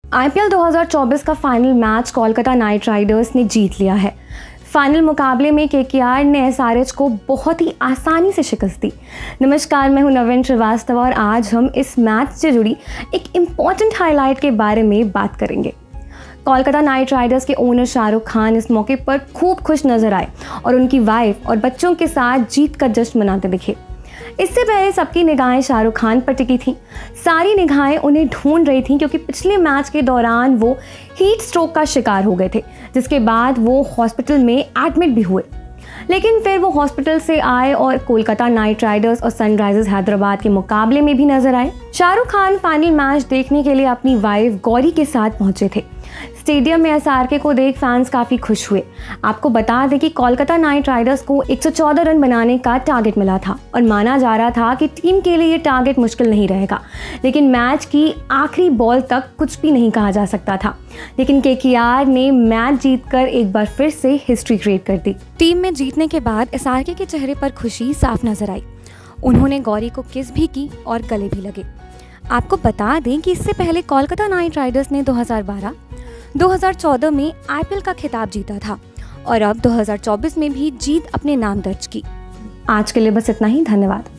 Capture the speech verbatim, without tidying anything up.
IPL दो हज़ार चौबीस का final match Kolkata Knight Riders ने जीत लिया है। फाइनल मुकाबले में केकेआर ने एसआरएच को बहुत ही आसानी से शिकस्त दी। नमस्कार, मैं हूं नवीन श्रीवास्तव और आज हम इस मैच से जुड़ी एक इम्पॉर्टेंट हाईलाइट के बारे में बात करेंगे। कोलकाता नाइट राइडर्स के ओनर शाहरुख खान इस मौके पर खूब खुश नजर आए और उनकी वाइफ और बच्चों के साथ जीत का जश्न मनाते दिखे। इससे पहले सबकी निगाहें शाहरुख खान पर टिकी थीं। सारी निगाहें उन्हें ढूंढ रही थीं क्योंकि पिछले मैच के दौरान वो हीट स्ट्रोक का शिकार हो गए थे, जिसके बाद वो हॉस्पिटल में एडमिट भी हुए। लेकिन फिर वो हॉस्पिटल से आए और कोलकाता नाइट राइडर्स और सनराइजर्स हैदराबाद के मुकाबले में भी नजर आए। शाहरुख खान फाइनल मैच देखने के लिए अपनी वाइफ गौरी के साथ पहुंचे थे। स्टेडियम में एसआरके को देख फैंस काफ़ी खुश हुए। आपको बता दें कि कोलकाता नाइट राइडर्स को एक सौ चौदह रन बनाने का टारगेट मिला था और माना जा रहा था कि टीम के लिए ये टारगेट मुश्किल नहीं रहेगा, लेकिन मैच की आखिरी बॉल तक कुछ भी नहीं कहा जा सकता था। लेकिन केकेआर ने मैच जीतकर एक बार फिर से हिस्ट्री क्रिएट कर दी। टीम में जीतने के बाद एसआरके के चेहरे पर खुशी साफ नजर आई। उन्होंने गौरी को किस भी की और गले भी लगे। आपको बता दें कि इससे पहले कोलकाता नाइट राइडर्स ने दो हज़ार बारह, दो हज़ार चौदह में आईपीएल का खिताब जीता था और अब दो हज़ार चौबीस में भी जीत अपने नाम दर्ज की। आज के लिए बस इतना ही। धन्यवाद।